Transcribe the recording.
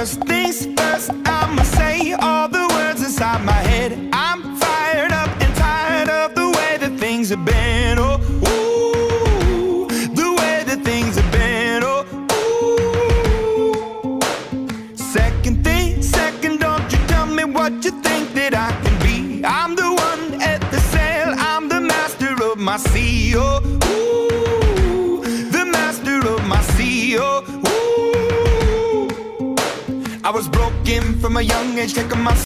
First things first, I'ma say all the words inside my head. I'm fired up and tired of the way that things have been. Oh, ooh, the way that things have been. Oh, ooh. Second thing, second, don't you tell me what you think that I can be. I'm the one at the sail, I'm the master of my sea. Oh, ooh, the master of my sea. Oh, ooh. I was broken from a young age, taking my